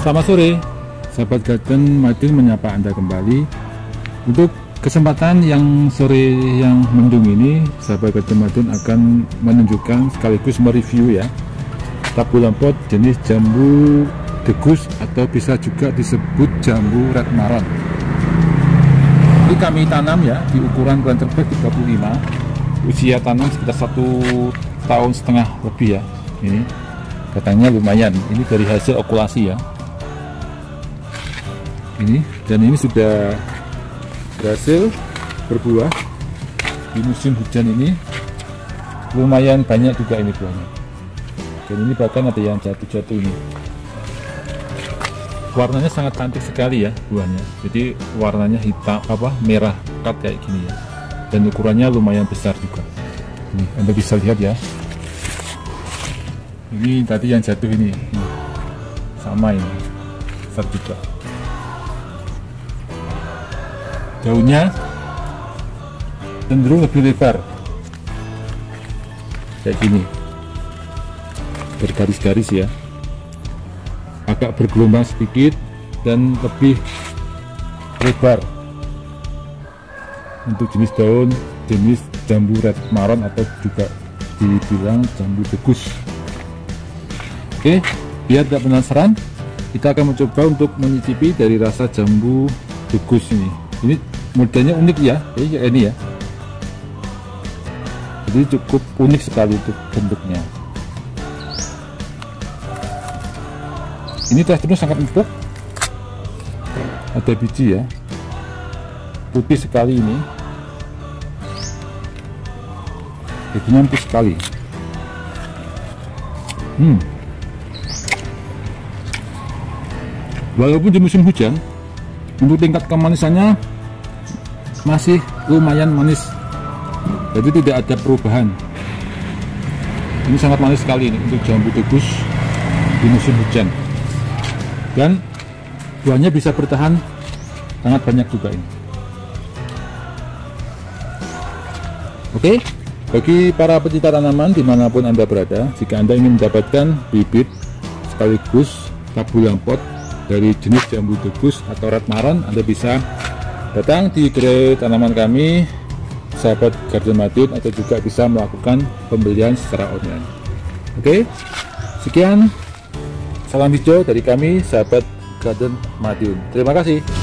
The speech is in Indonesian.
Selamat sore, sahabat Garden Madiun menyapa Anda kembali. Untuk kesempatan yang sore yang mendung ini, sahabat Garden Madiun akan menunjukkan sekaligus mereview ya tabulan pot jenis jambu degus atau bisa juga disebut jambu red maron. Ini kami tanam ya di ukuran planter bag 35, usia tanam sekitar 1,5 tahun lebih ya. Ini katanya lumayan, ini dari hasil okulasi ya. Ini dan ini sudah berhasil berbuah di musim hujan ini, lumayan banyak juga ini buahnya, dan ini bahkan ada yang jatuh-jatuh ini. Warnanya sangat cantik sekali ya buahnya, jadi warnanya hitam merah pekat kayak gini ya, dan ukurannya lumayan besar juga. Ini Anda bisa lihat ya, ini tadi yang jatuh ini sama ini besar juga. Daunnya cenderung lebih lebar kayak gini, bergaris-garis ya, agak bergelombang sedikit dan lebih lebar. Untuk jenis daun jenis jambu red maron atau juga dibilang jambu degus. Oke, biar tidak penasaran, kita akan mencoba untuk mencicipi dari rasa jambu degus ini. Ini modelnya unik ya, ini ya, jadi cukup unik sekali untuk bentuknya. Ini teksturnya sangat empuk, ada biji ya, putih sekali ini, bijinya empuk sekali. Walaupun di musim hujan, untuk tingkat kemanisannya masih lumayan manis, jadi tidak ada perubahan. Ini sangat manis sekali ini untuk jambu degus di musim hujan, dan buahnya bisa bertahan sangat banyak juga ini. Oke, bagi para pecinta tanaman dimanapun Anda berada, jika Anda ingin mendapatkan bibit sekaligus tabulan pot dari jenis jambu degus atau red maron, Anda bisa datang di gerai tanaman kami, sahabat Garden Madiun, atau juga bisa melakukan pembelian secara online. Oke, sekian, salam hijau dari kami, sahabat Garden Madiun. Terima kasih.